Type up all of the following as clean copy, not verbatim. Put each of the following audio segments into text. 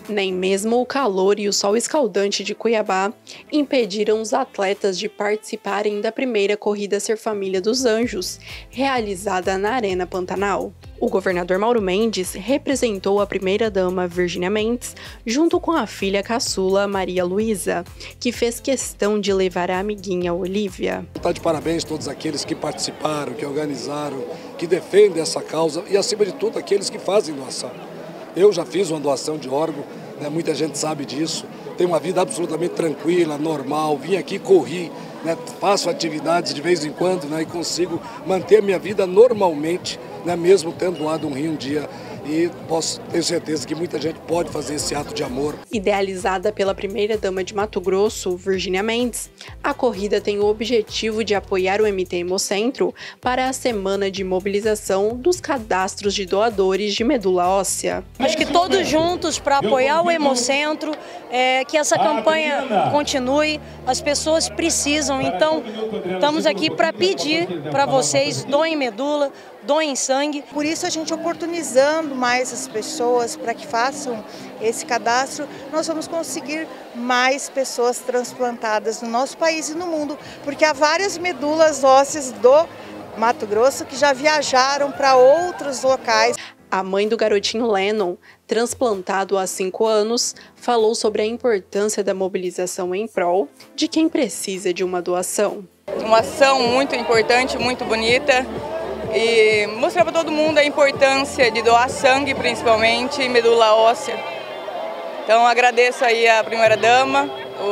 Nem mesmo o calor e o sol escaldante de Cuiabá impediram os atletas de participarem da primeira corrida Ser Família dos Anjos, realizada na Arena Pantanal. O governador Mauro Mendes representou a primeira-dama Virgínia Mendes, junto com a filha caçula Maria Luísa, que fez questão de levar a amiguinha Olívia. Está de parabéns a todos aqueles que participaram, que organizaram, que defendem essa causa e, acima de tudo, aqueles que fazem doação. Eu já fiz uma doação de órgão, né? Muita gente sabe disso. Tenho uma vida absolutamente tranquila, normal. Vim aqui, corri, né? Faço atividades de vez em quando, né? E consigo manter a minha vida normalmente, né? Mesmo tendo doado um rim um dia. E tenho certeza que muita gente pode fazer esse ato de amor. Idealizada pela primeira-dama de Mato Grosso, Virgínia Mendes, a corrida tem o objetivo de apoiar o MT Hemocentro para a semana de mobilização dos cadastros de doadores de medula óssea. Acho que todos juntos para apoiar o Hemocentro, que essa campanha continue, as pessoas precisam, então estamos aqui para pedir para vocês, doem medula, doem sangue. Por isso a gente oportunizando mais as pessoas para que façam esse cadastro, nós vamos conseguir mais pessoas transplantadas no nosso país e no mundo, porque há várias medulas ósseas do Mato Grosso que já viajaram para outros locais. A mãe do garotinho Lennon, transplantado há 5 anos, falou sobre a importância da mobilização em prol de quem precisa de uma doação. Uma ação muito importante, muito bonita. E mostrar para todo mundo a importância de doar sangue, principalmente, e medula óssea. Então agradeço aí a primeira-dama,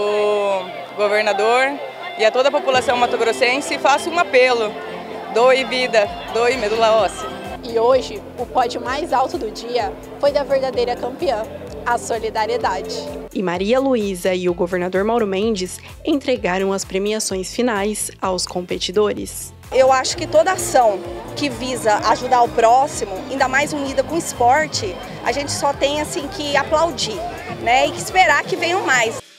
o governador e a toda a população mato-grossense e faço um apelo: doe vida, doe medula óssea. E hoje, o pódio mais alto do dia foi da verdadeira campeã, a solidariedade. E Maria Luísa e o governador Mauro Mendes entregaram as premiações finais aos competidores. Eu acho que toda ação que visa ajudar o próximo, ainda mais unida com o esporte, a gente só tem assim que aplaudir, né, e esperar que venham mais.